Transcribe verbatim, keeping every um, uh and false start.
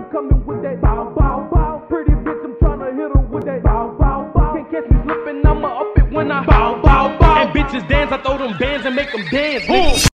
coming with that bow, bow, bow. Pretty bitch, I'm tryna hit her with that bow, bow, bow. Can't catch me slipping, I'ma up it when I bow, bow, bow. And bitches dance, I throw them bands and make them dance.